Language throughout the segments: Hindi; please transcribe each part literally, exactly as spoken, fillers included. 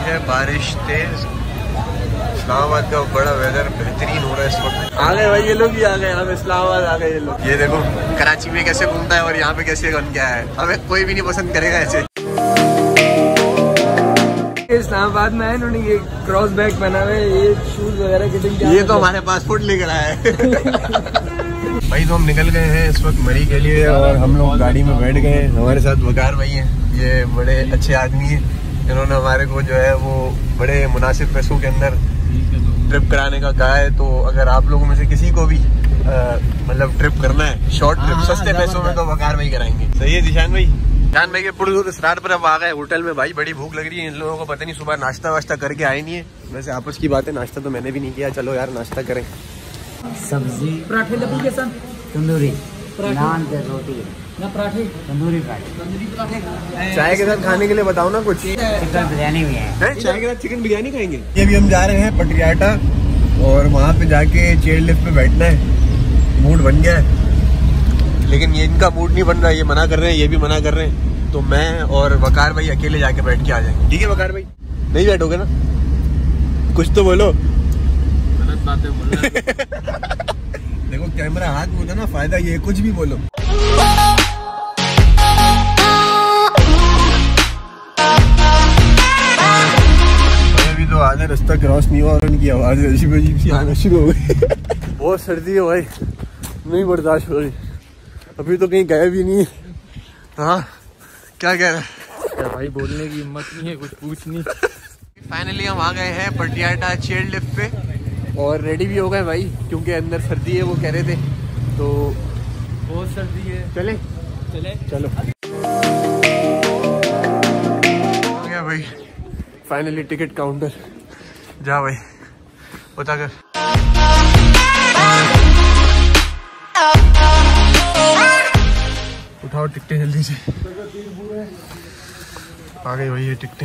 है बारिश तेज। इस्लामाबाद का बड़ा वेदर बेहतरीन हो रहा है इस वक्त। आ गए भाई ये लोग ही आ गए, हम इस्लामाबाद आ गए ये लोग। ये देखो कराची में कैसे घूमता है और यहाँ पे कैसे बन गया है। हमें कोई भी नहीं पसंद करेगा ऐसे। इस्लामाबाद में है इन्होंने ये क्रॉस बैग पहना हुआ है, ये शूज वगैरह किटिंग। ये तो हमारे पासपोर्ट लेकर आया है। भाई तो हम निकल गए हैं इस वक्त मरी के लिए और हम लोग गाड़ी में बैठ गए। हमारे साथ वकार भाई हैं, ये बड़े अच्छे आदमी हैं। इन्होंने हमारे को जो है वो बड़े मुनासिब पैसों के अंदर ट्रिप कराने का कहा है। तो अगर आप लोगों में से किसी को भी मतलब ट्रिप करना है, शॉर्ट ट्रिप सस्ते पैसों में, तो वकार भाई कराएंगे। सही है जिशान भाई? जिशान भाई के पुरजोर इसरार पर अब आ गए होटल में। भाई बड़ी भूख लग रही है इन लोगों को, पता नहीं सुबह नाश्ता वाश्ता करके आए नहीं है। वैसे आपस की बात है, नाश्ता तो मैंने भी नहीं किया। चलो यार नाश्ता करें। सब्जी पराठे लड्डू के साथ तंदूरी नान के रोटी ना पराठे तंदूरी पराठे। चाय के साथ खाने के लिए बताओ ना कुछ। चिकन बिरयानी भी है, है? चाय के साथ चिकन बिरयानी खाएंगे। ये भी हम जा रहे हैं पटियाटा और वहाँ पे जाके चेयर लिफ्ट पे बैठना है। मूड बन गया है लेकिन ये इनका मूड नहीं बन रहा, ये मना कर रहे हैं, ये भी मना कर रहे हैं। तो मैं और वकार भाई अकेले जाके बैठ के आ जाएंगे। ठीक है वकार भाई? नहीं बैठोगे ना? कुछ तो बोलो। गलत बातें बोल रहे। देखो कैमरा हाथ में होता ना, फायदा ये कुछ भी बोलो। अभी तो आधा रास्ता क्रॉस नहीं हुआ और उनकी आवाज अजीब अजीब सी आना शुरू हो गई। बहुत सर्दी है भाई, नहीं बर्दाश्त हो रही। अभी तो कहीं गए भी नहीं है। हाँ क्या कह रहे हैं भाई? बोलने की हिम्मत नहीं है, कुछ पूछ नहीं। फाइनली हम आ गए हैं पटियाटा चेयर लिफ्ट पे और रेडी भी हो गए भाई, क्योंकि अंदर सर्दी है वो कह रहे थे। तो बहुत सर्दी है। चले चले चलो। आ गया भाई फाइनली टिकट काउंटर। जा भाई बता कर। उठाओ टिकटें जल्दी से। आ गई भाई ये टिकटें।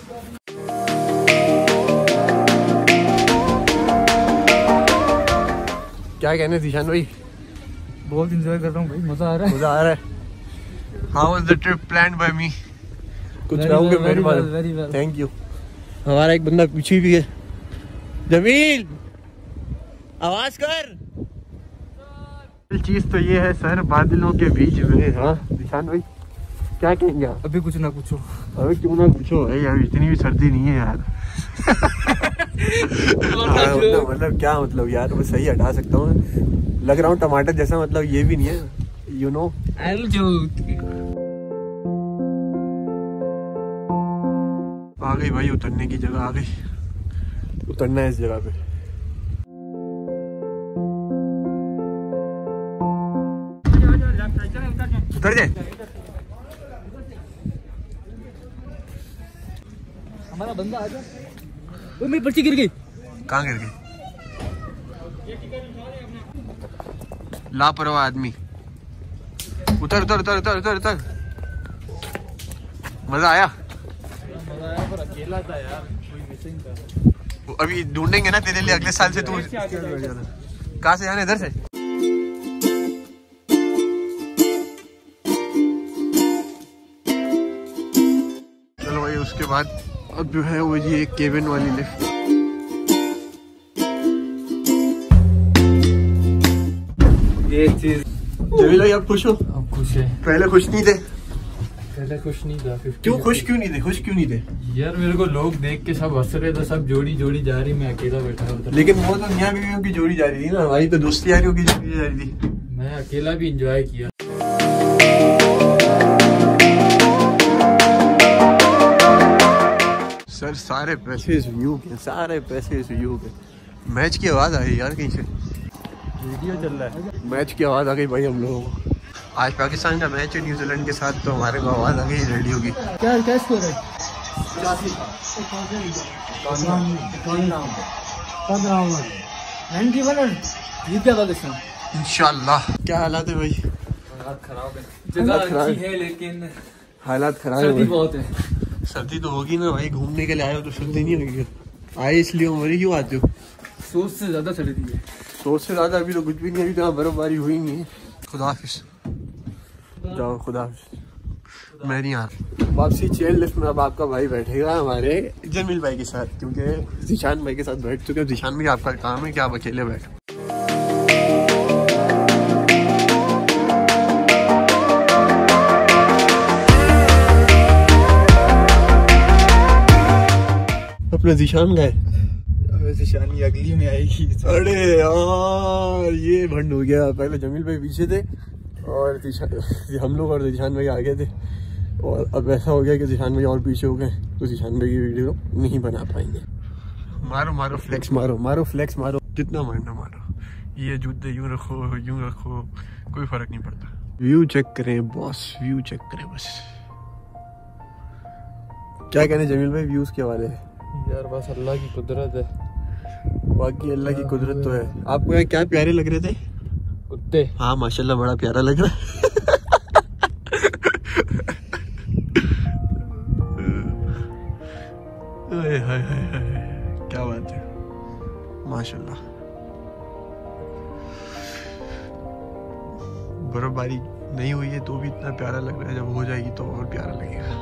क्या कहने जिशान भाई? बहुत इंजॉय कर रहा हूँ भाई, मजा आ रहा है। मजा आ रहा है। How was the trip planned by me? कुछ कहोगे मेरे बारे में? Thank you. हमारा एक बंदा पीछे भी है। जमील आवाज कर। चीज तो ये है सर, बादलों के बीच में। हाँ जिशान भाई क्या कहेंगे आप? अभी कुछ ना पूछो। अभी क्यों ना पूछो भाई, यार इतनी भी सर्दी नहीं है यार। मतलब मतलब क्या मतलब यार, मैं सही हटा सकता हूँ। लग रहा हूँ टमाटर जैसा, मतलब ये भी नहीं है, यू नो। आ गई भाई उतरने की जगह, आ गई। उतरना है इस जगह पे। उतर जाए। हमारा बंदा आ जा। वो मेरी पर्ची गिर गई। कहाँ गिर गई? लापरवाह आदमी। उतर उतर उतर उतर उतर उतर। मजा आया? मजा आया पर अकेला था यार, कोई मिसिंग था। अभी ढूंढेंगे ना तेरे लिए अगले साल से। तू कहाँ से जाना? इधर से। चलो भाई उसके बाद अब जो है वो ये केबिन वाली लिफ्ट। ये चीज जमील भाई अब खुश हो? अब खुश है। पहले खुश नहीं थे? पहले खुश नहीं था। क्यों खुश क्यों नहीं थे? खुश क्यों नहीं थे? यार मेरे को लोग देख के सब हंस रहे थे, सब जोड़ी जोड़ी जा रही, मैं अकेला बैठा होता। लेकिन वो तो मियां बीवियों की जोड़ी जा रही थी ना, हमारी तो दोस्ती यारियों की जोड़ी जा रही थी। मैं अकेला भी एंजॉय किया। सर सारे पैसे इस व्यू के, सारे पैसे इस व्यू के। मैच की आवाज आ रही यार कहीं से। वीडियो चल रहा है। मैच की आवाज आ गई भाई हम लोगों को। आज पाकिस्तान का मैच है न्यूजीलैंड के साथ, तो हमारे को आवाज आ गई रेडियो की। क्या क्या स्कोर है? जीत गया पाकिस्तान इंशाल्लाह। क्या हालात है भाई? हालात खराब है। जगह अच्छी है लेकिन हालात खराब सर्दी बहुत है। सर्दी तो होगी ना भाई, घूमने के लिए आए हो तो सर्दी नहीं होगी? आए इसलिए मरी क्यों आते हो? सोच से ज्यादा सर्दी है। सोच से ज्यादा अभी तो कुछ भी नहीं, अभी तो बर्फबारी हुई नहीं है। खुदा हाफिज। जाओ खुदा हाफिज। मैं नहीं आ रहा। वापसी चेयर लिफ्ट में अब आपका भाई बैठेगा हमारे जमील भाई के साथ, क्योंकि जिशान भाई के साथ बैठ चुके हैं। जिशान भाई आपका काम है कि आप अकेले बैठो। अपना जिशान गए, जिशान की अगली में आएगी। अरे यार ये भंड हो गया। पहले जमील भाई पीछे थे और हम लोग और जिशान भाई आगे थे, और अब ऐसा हो गया कि जिशान भाई और पीछे हो गए, तो जिशान भाई की वीडियो नहीं बना पाएंगे। मारो मारो फ्लेक्स मारो, मारो फ्लेक्स मारो, जितना मारना मारो। ये जूते यूं रखो यूं रखो, कोई फर्क नहीं पड़ता। व्यू चेक करें बॉस, व्यू चेक करें बस। क्या कहने जमील भाई व्यूज के हवाले है? यार बस अल्लाह की कुदरत है, बाकी अल्लाह की कुदरत तो है। आपको यहाँ क्या प्यारे लग रहे थे? कुत्ते। हाँ माशाल्लाह बड़ा प्यारा लग रहा है। हाय हाय हाय, क्या बात है, माशाल्लाह। बर्फबारी नहीं हुई है तो भी इतना प्यारा लग रहा है, जब हो जाएगी तो और प्यारा लगेगा।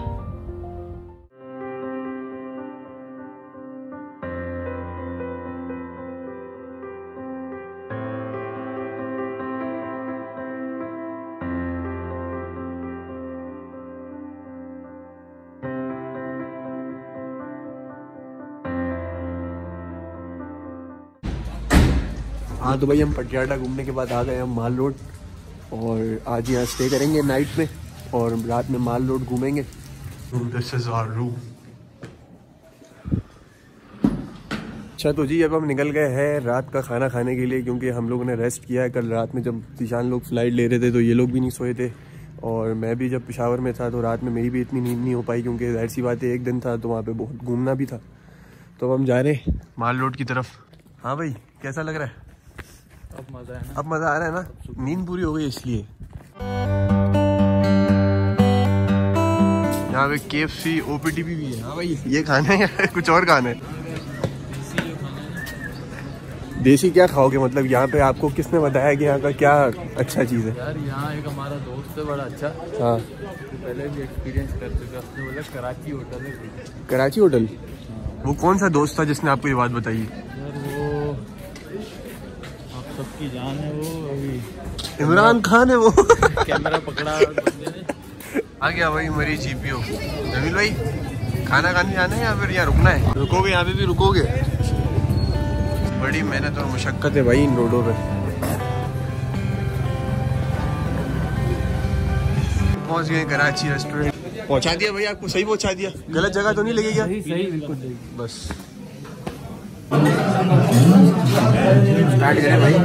हाँ तो भाई हम पटियाला घूमने के बाद आ गए हम माल रोड, और आज यहाँ स्टे करेंगे नाइट में, और रात में माल रोड घूमेंगे। This is our room. अच्छा तो जी अब हम निकल गए हैं रात का खाना खाने के लिए, क्योंकि हम लोगों ने रेस्ट किया है। कल रात में जब जिशान लोग फ्लाइट ले रहे थे तो ये लोग भी नहीं सोए थे, और मैं भी जब पेशावर में था तो रात में मेरी भी इतनी नींद नहीं हो पाई, क्योंकि जाहिर सी बात है एक दिन था तो वहाँ पे बहुत घूमना भी था। तो अब हम जा रहे हैं माल रोड की तरफ। हाँ भाई कैसा लग रहा है? अब मजा है ना? अब मजा आ रहा है ना, नींद पूरी हो गई इसलिए। यहाँ पे K F C O P T भी है। हाँ भाई ये खाना है या कुछ और खाना है? देसी क्या खाओगे? मतलब यहाँ पे आपको किसने बताया कि यहाँ का क्या अच्छा चीज़ है? यार यहाँ एक हमारा दोस्त है बड़ा अच्छा। हाँ तो पहले भी एक्सपीरियंस कर चुका, उसने बोला कराची होटल है। कराची होटल? वो कौन सा दोस्त था जिसने आपको ये बात बताई? यार वो आप सबकी जान है, वो अभी इमरान खान है वो। कैमरा पकड़ा बंदे ने। आ गया भाई मेरी जी पी ओ। जमील भाई खाना खाने जाना है या फिर यहाँ रुकना है? रुकोगे? यहाँ पे भी रुकोगे? बड़ी मेहनत और मुशक्कत है भाई इन रोडों पे। पहुंच गए कराची रेस्टोरेंट। पहुंचा दिया भाई आपको? सही पहुंचा दिया? गलत जगह तो नहीं लगेगा? सही सही बिल्कुल सही। बस स्टार्ट करें भाई।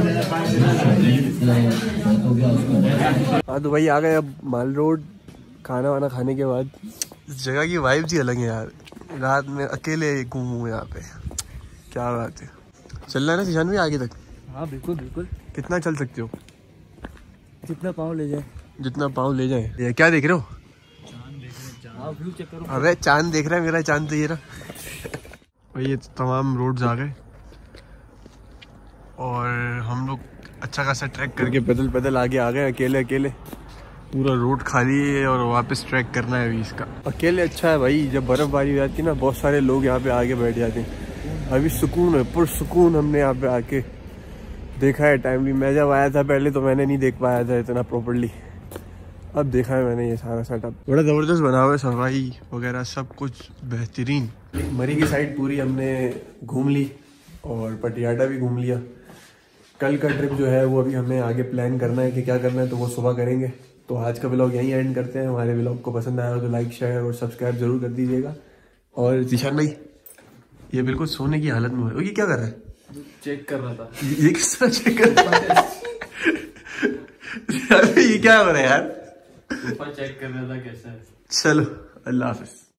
हाँ तो भाई आ गए अब माल रोड। खाना वाना खाने के बाद इस जगह की वाइब जी अलग है यार। रात में अकेले घूमूं यहाँ पे, क्या बात है। चल रहा है ना जिशान भी आगे तक? हाँ बिल्कुल बिल्कुल। कितना चल सकते हो? जितना पाँव ले जाए। जितना पाँव ले जाए। ये क्या देख रहे हो? चांद देख रहे हैं। व्यू चेक करो। अरे चांद देख रहा है? मेरा चांद तो ये रहा। भाई ये तमाम रोड्स आ गए और हम लोग अच्छा खासा ट्रैक करके पैदल पैदल आगे आ गए। अकेले अकेले पूरा रोड खाली है और वापस ट्रैक करना है अभी इसका। अकेले अच्छा है भाई, जब बर्फबारी हो जाती है ना बहुत सारे लोग यहाँ पे आके बैठ जाते हैं। अभी सुकून है, पुरसुकून हमने यहाँ पे आके देखा है टाइमली। मैं जब आया था पहले तो मैंने नहीं देख पाया था इतना प्रॉपर्ली, अब देखा है मैंने ये सारा सेटअप। बड़ा ज़बरदस्त बना हुआ है, सफाई वगैरह सब कुछ बेहतरीन। मरी की साइड पूरी हमने घूम ली और पटियाला भी घूम लिया। कल का ट्रिप जो है वो अभी हमें आगे प्लान करना है कि क्या करना है, तो वो सुबह करेंगे। तो आज का व्लॉग यहीं एंड करते हैं। हमारे व्लॉग को पसंद आया हो तो लाइक शेयर और सब्सक्राइब जरूर कर दीजिएगा। और जिशान भाई ये बिल्कुल सोने की हालत में हो रहा है। ये क्या कर रहा है? चेक कर रहा था। ये किस तरह चेक कर रहा है? ये क्या हो रहा है यार? ऊपर चेक कर रहा था कैसा है। चलो अल्लाह हाफिज।